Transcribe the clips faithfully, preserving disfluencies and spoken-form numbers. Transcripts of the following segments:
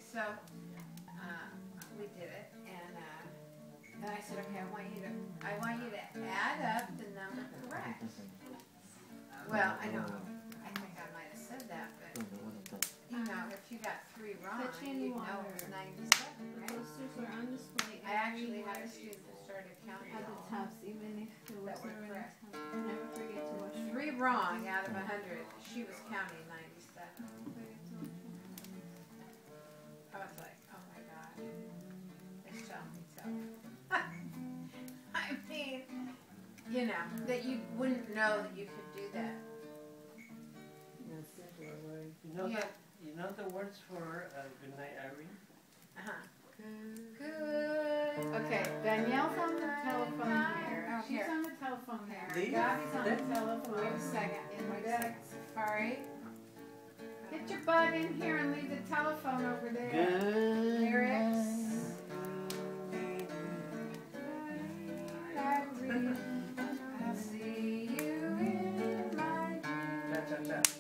So uh, we did it, and uh, then I said, okay, I want you to, I want you to add up the number correct. Well, I know, I think I might have said that, but you know, if you got three wrong, you'd know it was ninety-seven, right? Posters are on display. I actually had a student who started counting at the all tops, even if there was that were no correct. Never forget to wash your Three wrong out of a hundred, she was counting ninety-seven. I was like, oh my God, this shall be tough. I mean, you know, that you wouldn't know that you could do that. You know, Yeah. the, you know the words for uh, good night, Irene? Uh-huh. Good. Okay, Danielle's on the telephone here. Oh, She's here. on the telephone there. These? Gabby's on the This? telephone. Wait a second. Wait a second. All right. Get your butt in here and leave the telephone over there. Good. Lyrics. I'll see you in my dreams. Cha cha cha.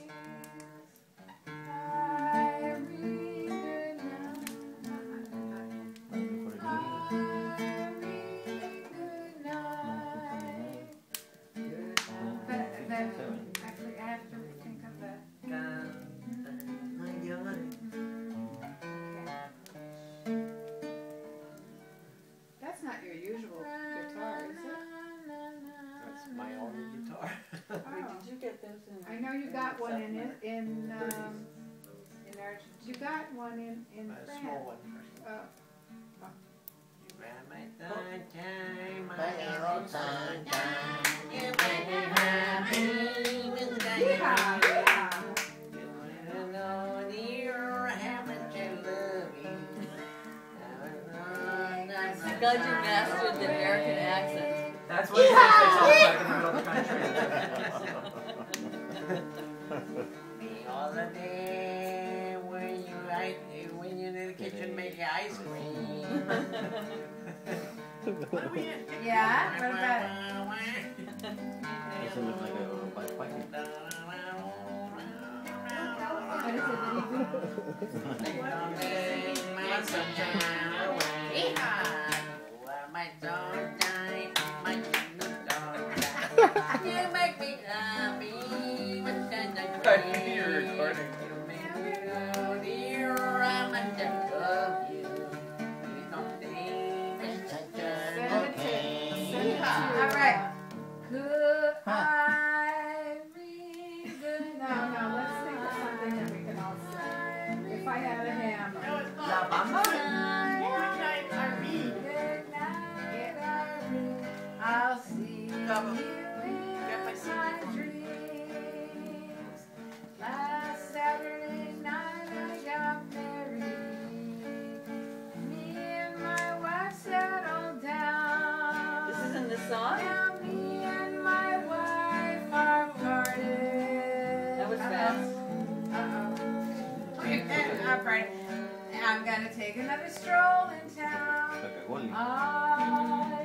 That's not your usual guitar, is it? That's my only guitar. Oh. Did you get those in? I know you got one in it in um, In Argentina. you got one in in A France. small one. Oh. You ran my time, time, my By time, time. You make me happy with the day. Yeah, yeah. You wanna know, dear, how much I love you. I'm glad you mastered the American accent. That's what it takes back in the middle of the country. All the day when you like, when you're in the kitchen making ice cream. What are we in? Yeah, what about it? Doesn't look like a bike biking. What is it that he did? My sunshine away. My dog died, my dog died. You make me happy with that I think you're recording. You make me feel dear, I'm a love you. You don't think it's such Send a it to, send it to, All right. uh, Good Irene, good No, no, let's think of something that we can all sing. If I had a hammer. No, it's La Bamba? Good night, Irene. Good night, Irene. I'll see you in Got my C D my for me. dreams. Last Saturday night I got married. Me and my wife settled down. This isn't the song? Now me and my wife are parted. That was fast. Uh-oh. I'm parted. I'm gonna take another stroll in town. Like a goalie. All